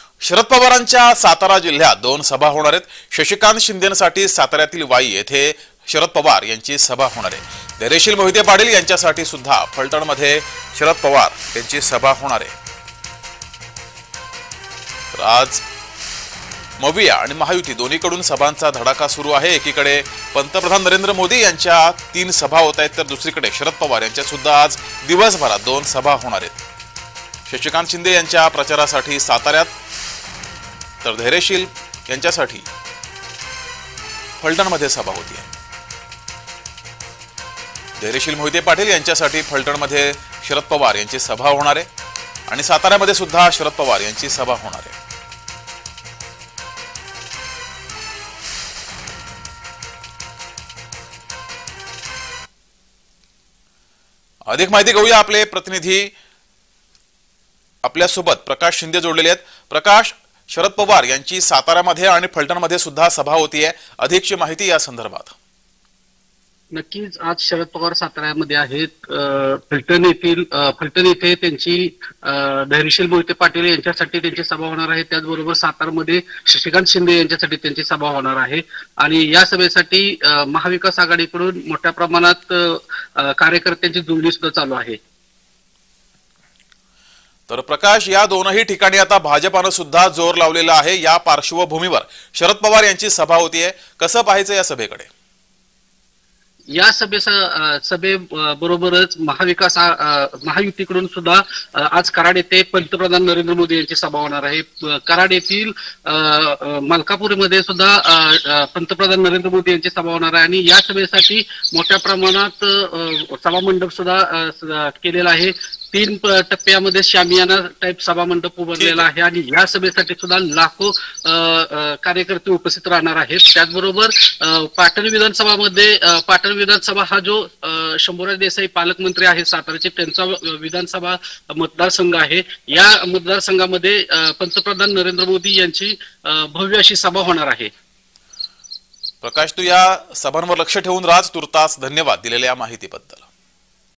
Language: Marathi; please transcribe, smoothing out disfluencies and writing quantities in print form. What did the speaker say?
शरद पवारांच्या सातारा जिल्ह्यात 2 सभा होणार आहेत। शशिकांत शिंदेसाठी साताऱ्यातील वाई येथे शरद पवार यांची सभा होणार आहे। धैर्यशील मोहिते पाटील यांच्यासाठी सुद्धा फलटणमध्ये शरद पवार यांची सभा होणार आहे। आज मविया आणि महायुती दोन्हीकडून सभांचा धडाका सुरू आहे। एकीकडे पंतप्रधान नरेंद्र मोदी यांच्या 3 सभा होत आहेत, तर दुसरीकडे शरद पवार यांच्या सुद्धा आज दिवसभरात 2 सभा होणार आहेत। शशिकांत शिंदे यांच्या प्रचारासाठी साताऱ्यात, तर धैर्यशील यांच्यासाठी फलटणमध्ये सभा होती आहे। धैर्यशील मोहिते पाटील यांच्यासाठी फलटणमध्ये शरद पवार यांची सभा होणार आहे आणि साताऱ्यामध्ये सुद्धा शरद पवार यांची सभा होणार आहे। अधिक माहिती घेऊया, आपले प्रतिनिधी आपल्यासोबत प्रकाश शिंदे जोडलेले आहेत। प्रकाश, शरद पवार यांची साताऱ्यामध्ये आणि फलटणमध्ये सुद्धा सभा होतीये, अधिकची माहिती या संदर्भात। नक्कीच आज शरद पवार साताऱ्यामध्ये आहेत। फलटण येथे त्यांची धैर्यशील मोहिते पाटील यांच्यासाठी त्यांची सभा होणार आहे। त्याचबरोबर सातारमध्ये शशिकांत शिंदे यांच्यासाठी त्यांची सभा होणार आहे आणि या सभेसाठी महाविकास आघाडीकडून मोठ्या प्रमाणात कार्यकर्त्यांची जुळणी सुद्धा चालू आहे। तर प्रकाश, या दोनही ठिकाणी आता भाजपानं सुद्धा जोर लावलेला आहे। या पार्श्वभूमीवर शरद पवार यांची सभा होतीये, कसं पाहायचं या सभेकडे? या सभेबरोबरच महायुतीकडून सुद्धा आज कराड येथे पंतप्रधान नरेंद्र मोदी यांची सभा होणार आहे। कराड येथील मलकापूरमध्ये सुद्धा पंतप्रधान नरेंद्र मोदी यांची सभा होणार आहे आणि या सभेसाठी मोठ्या प्रमाणात सभा मंडप सुद्धा केलेला आहे। 3 टप्प्यामध्ये शामियाना टाईप सभा मंडप उभारलेला आहे आणि या सभेसाठी सुद्धा लाखो कार्यकर्ते उपस्थित राहणार आहेत। त्याचबरोबर पाटण विधानसभा हा जो शंभूराज देसाई पालकमंत्री आहेत साताराचे, त्यांचा विधानसभा मतदारसंघ आहे। या मतदारसंघामध्ये पंतप्रधान नरेंद्र मोदी यांची भव्य अशी सभा होणार आहे। प्रकाश, तू या सभांवर लक्ष ठेवून राज, तुर्तास धन्यवाद दिलेल्या माहितीबद्दल।